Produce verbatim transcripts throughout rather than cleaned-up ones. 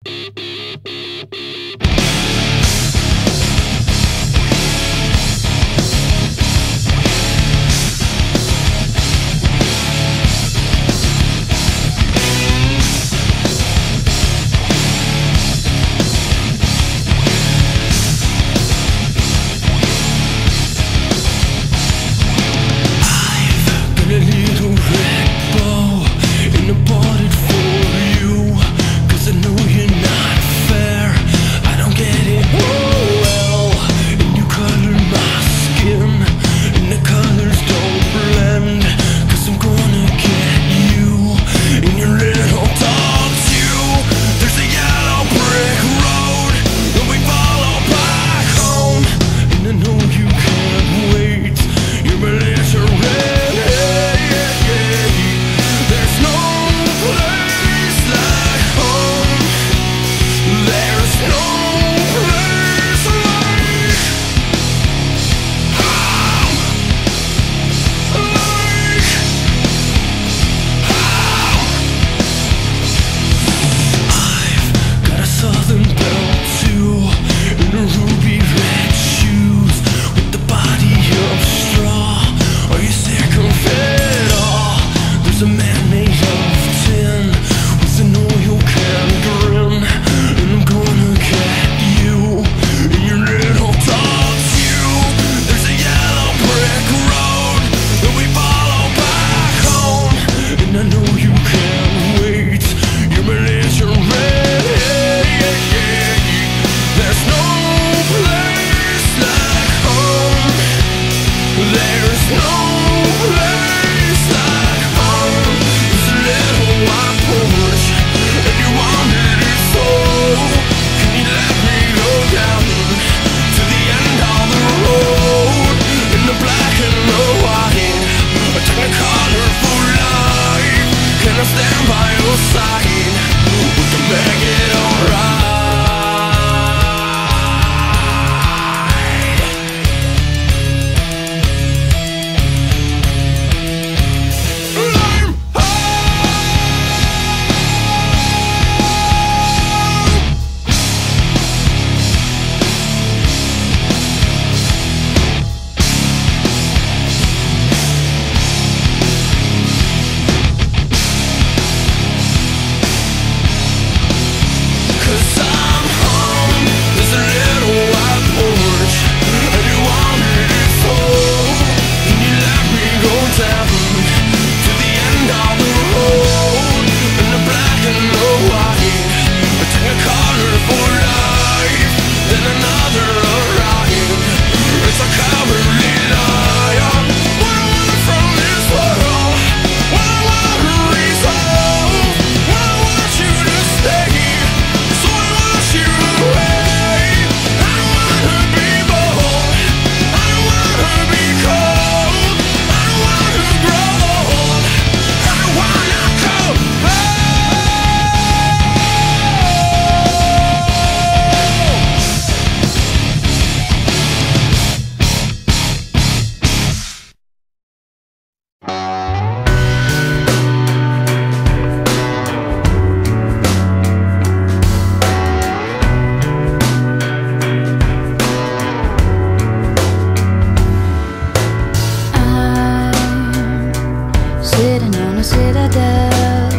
Citadel,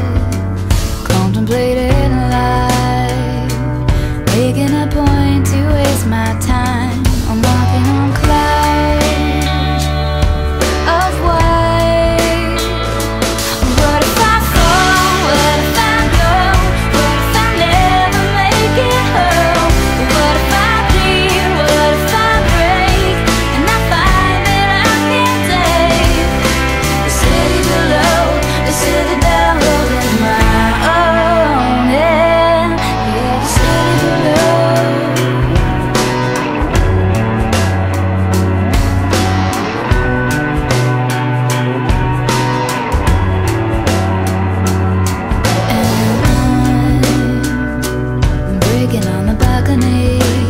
contemplating life, making a point to waste my time. I'm walking on clouds of white. What if I fall? What if I go? What if I never make it home? What if I bleed? What if I break? And I find that I can't take the city below, the citadel holding my own. Yeah, yeah, the city below. And I'm breaking on the balcony.